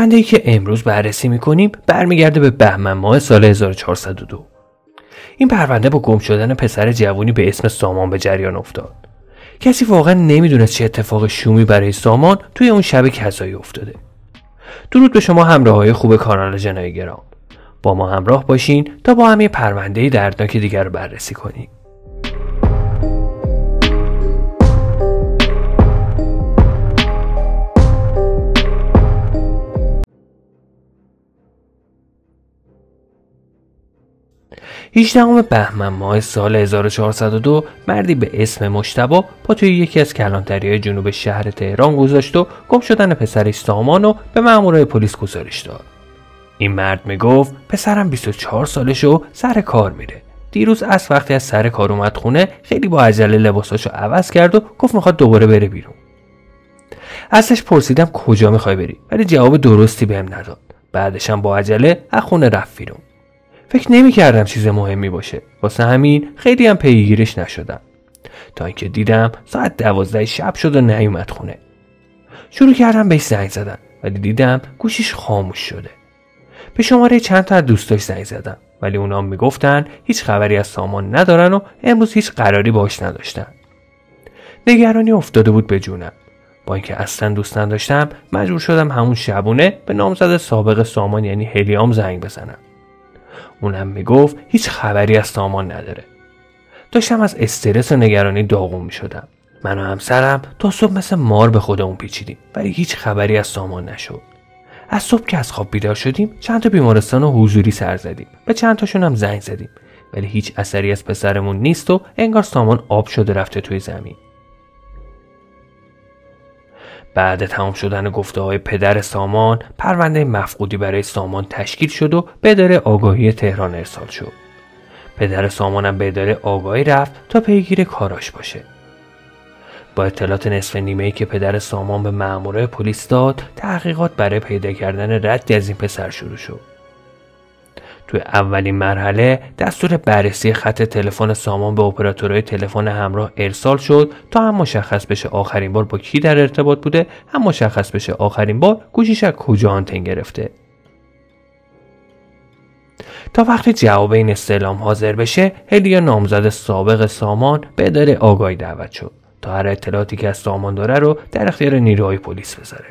پرونده‌ای که امروز بررسی می‌کنیم برمیگرده به بهمن ماه سال 1402. این پرونده با گم شدن پسر جوانی به اسم سامان به جریان افتاد. کسی واقعا نمیدونست چه اتفاق شومی برای سامان توی اون شب کذایی افتاده. درود به شما همراهای خوب کانال جنایی گرام. با ما همراه باشین تا با هم یه پرونده دردناک دیگر رو بررسی کنیم. هجدهم بهمن ماه سال 1402 مردی به اسم مجتبی پا توی یکی از کلانتری‌های جنوب شهر تهران گذاشت و گم شدن پسرش سامانو به مامورای پلیس گزارش داد. این مرد میگفت پسرم 24 سالشه و سر کار میره. دیروز از وقتی از سر کار اومد خونه خیلی با عجله لباساشو عوض کرد و گفت میخواد دوباره بره بیرون. ازش پرسیدم کجا میخوای بری؟ ولی جواب درستی بهم نداد. بعدش هم با عجله از خونه رفت بیرون. فکر نمی‌کردم چیز مهمی باشه. واسه همین خیلی هم پیگیرش نشدم. تا اینکه دیدم ساعت 12 شب شد و نیومد خونه. شروع کردم بهش زنگ زدن ولی دیدم گوشیش خاموش شده. به شماره چند تا از دوستاش زنگ زدم ولی اونا میگفتن هیچ خبری از سامان ندارن و امروز هیچ قراری باهاش نداشتن. نگرانی افتاده بود به جونم. با اینکه اصلا دوست نداشتم مجبور شدم همون شبونه به نامزد سابق سامان یعنی هلیام زنگ بزنم. اونم میگفت هیچ خبری از سامان نداره. داشتم از استرس و نگرانی داغون میشدم. من و همسرم تا صبح مثل مار به خودمون پیچیدیم ولی هیچ خبری از سامان نشد. از صبح که از خواب بیدار شدیم چند تا بیمارستان و حضوری سر زدیم. به چند تاشون هم زنگ زدیم ولی هیچ اثری از پسرمون نیست و انگار سامان آب شده رفته توی زمین. بعد تمام شدن گفته‌های پدر سامان، پرونده مفقودی برای سامان تشکیل شد و به اداره آگاهی تهران ارسال شد. پدر سامانم به اداره آگاهی رفت تا پیگیر کاراش باشه. با اطلاعات نصف نیمه‌ای که پدر سامان به مامورای پلیس داد، تحقیقات برای پیدا کردن ردی از این پسر شروع شد. توی اولین مرحله دستور بررسی خط تلفن سامان به اپراتورهای تلفن همراه ارسال شد تا هم مشخص بشه آخرین بار با کی در ارتباط بوده، هم مشخص بشه آخرین بار گوشیش از کجا آنتن گرفته. تا وقتی جواب این استعلام حاضر بشه، هلیا نامزد سابق سامان به اداره آگاهی دعوت شد تا هر اطلاعاتی که از سامان داره رو در اختیار نیروهای پلیس بذاره.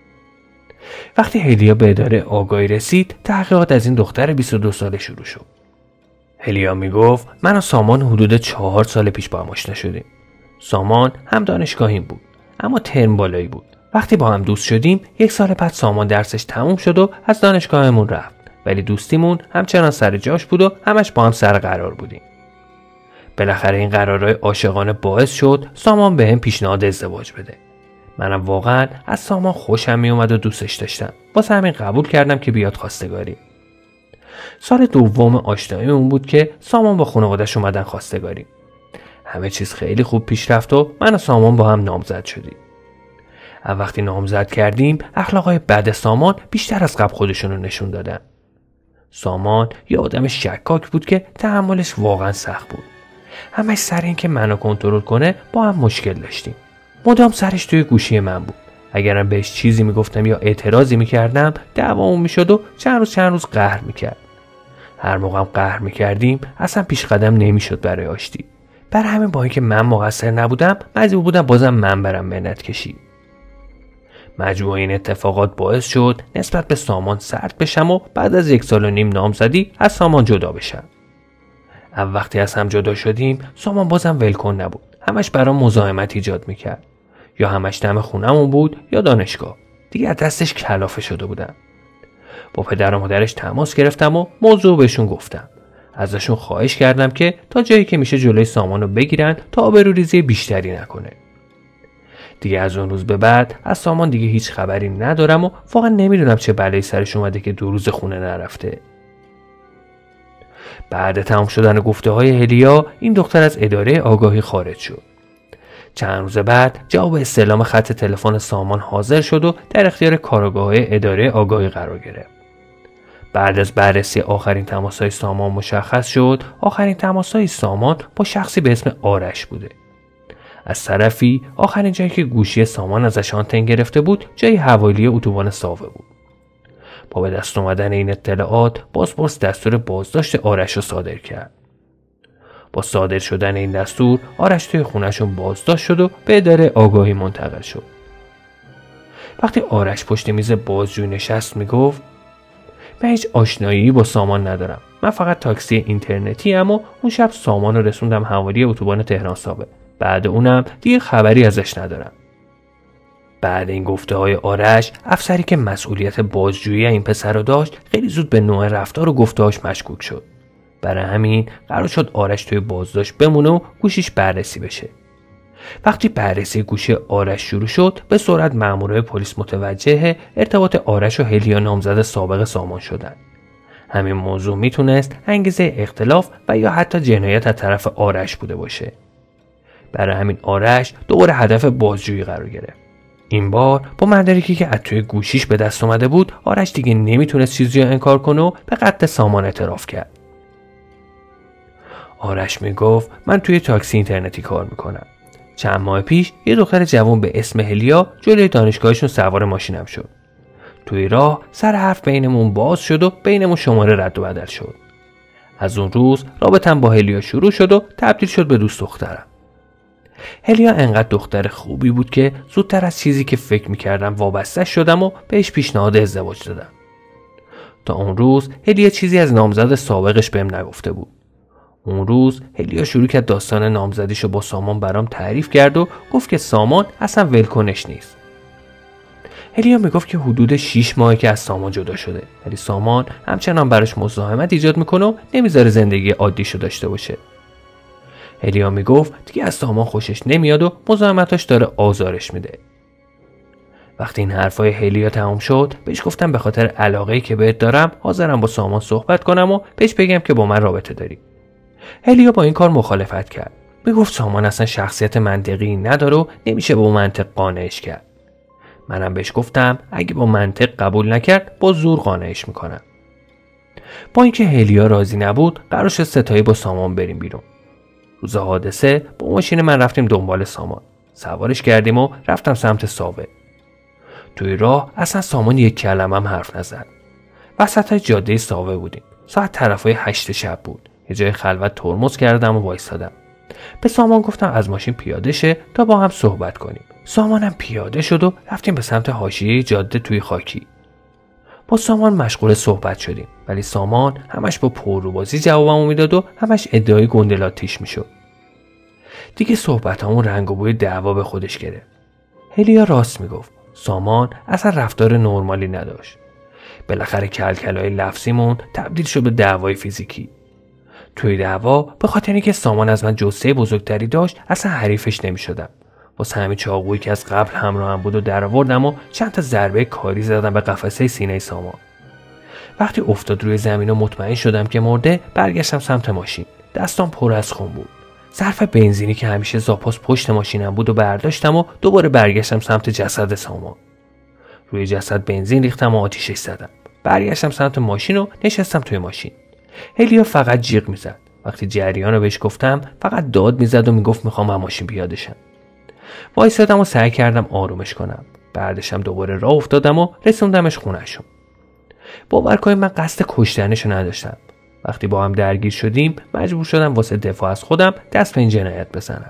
وقتی هلیا به اداره آگاهی رسید، تحقیقات از این دختر 22 ساله شروع شد. هلیا میگفت من و سامان حدود 4 سال پیش با هم آشنا شدیم. سامان هم دانشگاهیم بود، اما ترم بالایی بود. وقتی با هم دوست شدیم، 1 سال بعد سامان درسش تموم شد و از دانشگاهمون رفت. ولی دوستیمون همچنان سر جاش بود و همش با هم سر قرار بودیم. بالاخره این قرارهای عاشقانه باعث شد سامان بهم پیشنهاد ازدواج بده. منم واقعا از سامان خوشم می اومد و دوستش داشتم. واسه همین قبول کردم که بیاد خواستگاری. سال دوم آشنایی اون بود که سامان با خانواده‌اش اومدن خواستگاری. همه چیز خیلی خوب پیش رفت و من و سامان با هم نامزد شدیم. وقتی نامزد کردیم اخلاقای بد سامان بیشتر از قبل خودشون رو نشون دادن. سامان یه آدم شکاک بود که تحملش واقعا سخت بود. همش سر این که منو کنترل کنه با هم مشکل داشتیم. مدام سرش توی گوشی من بود. اگرم بهش چیزی میگفتم یا اعتراضی میکردم دعوامون میشد و چند روز قهر میکرد. هر موقعم قهر میکردیم اصلا پیش قدم نمیشد برای آشتی. برای همین با اینکه من مقصر نبودم مجبور بودم بازم من برم منت کشید. مجموع این اتفاقات باعث شد نسبت به سامان سرد بشم و بعد از 1.5 سال نامزدی از سامان جدا بشم. وقتی از هم جدا شدیم سامان بازم ولکن نبود. همش برام مزاحمت ایجاد میکرد. یا همش دم خونمون بود یا دانشگاه. دیگه دستش کلافه شده بودم. با پدر و مادرش تماس گرفتم و موضوع بهشون گفتم. ازشون خواهش کردم که تا جایی که میشه جلوی سامانو بگیرن تا آبروریزی بیشتری نکنه. دیگه از اون روز به بعد از سامان دیگه هیچ خبری ندارم و واقعا نمیدونم چه بلایی سرش اومده که 2 روز خونه نرفته. بعد تمام شدن گفته‌های هلیا این دختر از اداره آگاهی خارج شد. چند روز بعد جواب استعلام خط تلفن سامان حاضر شد و در اختیار کارآگاه‌های اداره آگاهی قرار گرفت. بعد از بررسی آخرین تماس‌های سامان مشخص شد آخرین تماس‌های سامان با شخصی به اسم آرش بوده. از طرفی آخرین جایی که گوشی سامان ازش آنتن گرفته بود جای حوالی اتوبان ساوه بود. با به دست آمدن این اطلاعات بازپرس دستور بازداشت آرش را صادر کرد. با صادر شدن این دستور آرش توی خونه‌شون بازداشت شد و به اداره آگاهی منتقل شد. وقتی آرش پشت میز بازجویی نشست میگفت من هیچ آشنایی با سامان ندارم. من فقط تاکسی اینترنتی ام و اون شب سامان رو رسوندم حوالی اتوبان تهران سابه. بعد اونم دیگه خبری ازش ندارم. بعد این گفته های آرش، افسری که مسئولیت بازجویی این پسر رو داشت خیلی زود به نوع رفتار و گفته‌هاش مشکوک شد. برای همین قرار شد آرش توی بازداشت بمونه و گوشیش بررسی بشه. وقتی بررسی گوشی آرش شروع شد، به سرعت مامورای پلیس متوجه ارتباط آرش و هلیا نامزد سابق سامان شدند. همین موضوع میتونست انگیزه اختلاف و یا حتی جنایت از طرف آرش بوده باشه. برای همین آرش دوباره هدف بازجویی قرار گرفت. این بار با مدارکی که از توی گوشیش به دست اومده بود، آرش دیگه نمیتونست چیزی رو انکار کنه و به قتل سامان اعتراف کرد. آرش میگفت من توی تاکسی اینترنتی کار میکنم. چند ماه پیش یه دختر جوان به اسم هلیا جلوی دانشگاهشون سوار ماشینم شد. توی راه سر حرف بینمون باز شد و بینمون شماره رد و بدل شد. از اون روز رابطم با هلیا شروع شد و تبدیل شد به دوست دخترم. هلیا انقدر دختر خوبی بود که زودتر از چیزی که فکر میکردم وابسته شدم و بهش پیشنهاد ازدواج دادم. تا اون روز هلیا چیزی از نامزد سابقش بهم نگفته بود. اون روز هلیا شروع کرد داستان نامزدیشو با سامان برام تعریف کرد و گفت که سامان اصلا ولکنش نیست. هلیا میگفت که حدود 6 ماهه که از سامان جدا شده، ولی سامان همچنان براش مزاحمت ایجاد میکنه و نمیذاره زندگی عادیشو داشته باشه. هلیا میگفت دیگه از سامان خوشش نمیاد و مزاحمتاش داره آزارش میده. وقتی این حرفای هلیا تمام شد، بهش گفتم به خاطر علاقه‌ای که بهت دارم حاضرم با سامان صحبت کنم و بهش بگم که با من رابطه داری. هلیا با این کار مخالفت کرد. میگفت سامان اصلا شخصیت منطقی نداره و نمیشه با منطق قانعش کرد. منم بهش گفتم اگه با منطق قبول نکرد با زور قانعش میکنم. با اینکه هلیا راضی نبود، قرار شد ستایی با سامان بریم بیرون. روز حادثه با ماشین من رفتیم دنبال سامان. سوارش کردیم و رفتم سمت ساوه. توی راه اصلا سامان یک کلمه هم حرف نزد. وسط جاده ساوه بودیم. ساعت طرفای 8 شب بود. یه جای خلوت ترمز کردم و وایسادم. به سامان گفتم از ماشین پیاده شه تا با هم صحبت کنیم. سامانم پیاده شد و رفتیم به سمت حاشیه جاده توی خاکی. با سامان مشغول صحبت شدیم، ولی سامان همش با پرروبازی جوابمو میداد و همش ادعای گندلاتیش میشد. دیگه صحبتامون رنگ و بوی دعوا به خودش گرفت. هلیا راست میگفت. سامان اصلا رفتار نرمالی نداشت. بالاخره کلکلای لفظیمون تبدیل شد به دعوای فیزیکی. توی دعوا به خاطر اینکه سامان از من جثه بزرگتری داشت اصلا حریفش نمیشدم. واسه همین چاقویی که از قبل همراهم بود و درآوردم و چند تا ضربه کاری زدم به قفسه سینه سامان. وقتی افتاد روی زمین و مطمئن شدم که مرده، برگشتم سمت ماشین. دستام پر از خون بود. ظرف بنزینی که همیشه زاپاس پشت ماشینم بود و برداشتم و دوباره برگشتم سمت جسد سامان. روی جسد بنزین ریختم و آتیشش زدم. برگشتم سمت ماشین و نشستم توی ماشین. هلیا فقط جیغ میزد. وقتی جریان رو بهش گفتم فقط داد میزد و میگفت میخوام از ماشین پیاده شم. وایسادم و سعی کردم آرومش کنم. بعدشم دوباره راه افتادم و رسوندمش خونه‌شون. باور کنید من قصد کشتنشو نداشتم. وقتی با هم درگیر شدیم مجبور شدم واسه دفاع از خودم دست به این جنایت بزنم.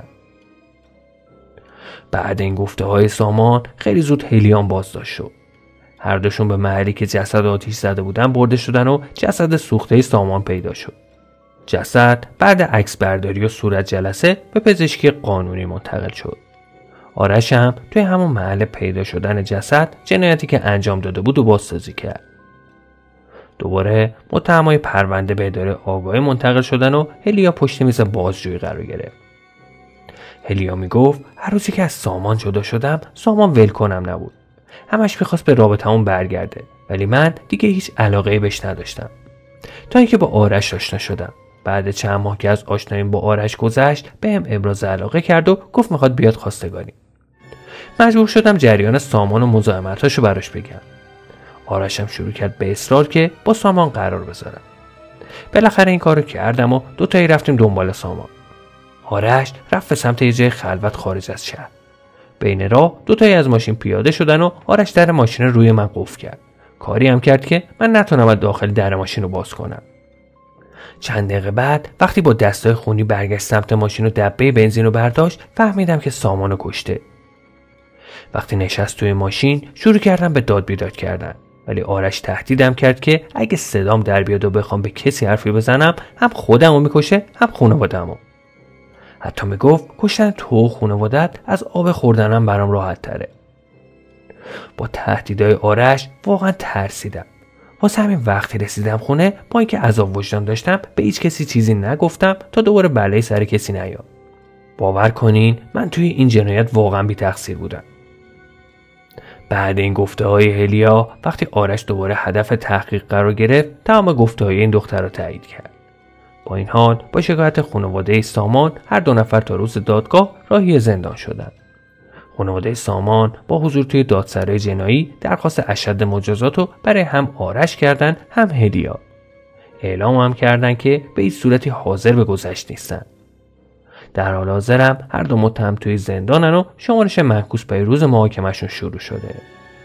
بعد این گفته‌های سامان خیلی زود هلیان بازداشت شد. هر دوشون به محلی که جسد آتیش زده بودن برده شدن و جسد سوخته سامان پیدا شد. جسد بعد عکس برداری و صورت جلسه به پزشکی قانونی منتقل شد. آرش هم توی همون محل پیدا شدن جسد جنایتی که انجام داده بود و بازسازی کرد. دوباره متهمای پرونده به اداره آگاهی منتقل شدن و هلیا پشت میز بازجویی قرار گرفت. هلیا میگفت هر روزی که از سامان جدا شدم سامان ولکنم نبود. همش میخواست به رابطمون برگرده، ولی من دیگه هیچ علاقه‌ای بهش نداشتم. تا اینکه با آرش آشنا شدم. بعد چند ماه که از آشناییم با آرش گذشت بهم ابراز علاقه کرد و گفت میخواد بیاد خواستگاری. مجبور شدم جریان سامان و مزاحمتاشو براش بگم. آرشم شروع کرد به اصرار که با سامان قرار بذارم. بالاخره این کارو کردم و دوتایی رفتیم دنبال سامان. آرش رفت به سمت یه جای خلوت خارج از شهر. بین راه دوتایی از ماشین پیاده شدن و آرش در ماشین روی من قفل کرد. کاری هم کرد که من نتونم از داخل در ماشین رو باز کنم. چند دقیقه بعد وقتی با دستای خونی برگشت سمت ماشین و دبه بنزین رو برداشت، فهمیدم که سامانو کشته. وقتی نشست توی ماشین شروع کردم به داد بیداد کردن، ولی آرش تهدیدم کرد که اگه صدام در بیاد و بخوام به کسی حرفی بزنم هم خودمو میکشه هم خانواده‌مو. حتی میگفت کشتن تو خانواده‌ات از آب خوردنم برام راحت تره. با تهدیدهای آرش واقعا ترسیدم. واسه همین وقتی رسیدم خونه با اینکه عذاب وجدان داشتم به هیچ کسی چیزی نگفتم تا دوباره بلایی سر کسی نیاد. باور کنین من توی این جنایت واقعا بی تقصیر بودم. بعد این گفته های هلیا وقتی آرش دوباره هدف تحقیق قرار گرفت تمام گفته های این دختر را تایید کرد. با این حال با شکایت خانواده سامان هر دو نفر تا روز دادگاه راهی زندان شدند. خانواده سامان با حضور توی دادسرای جنایی درخواست اشد مجازات رو برای هم آرش کردن هم هلیا. اعلام هم کردن که به هیچ صورتی حاضر به گذشت نیستن. در حال حاضرم هر دو متهم توی زندانن و شمارش معکوس به روز محاکمه‌شون شروع شده.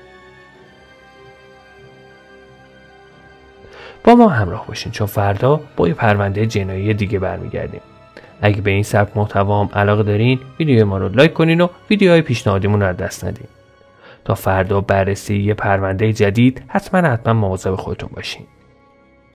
با ما همراه باشین چون فردا با یه پرونده جنایی دیگه برمیگردیم. اگه به این سبک محتوا هم علاقه دارین ویدیو ما رو لایک کنین و ویدیوهای پیشنهادیمون رو از دست ندین. تا فردا بررسی یه پرونده جدید حتما مواظب خودتون باشین.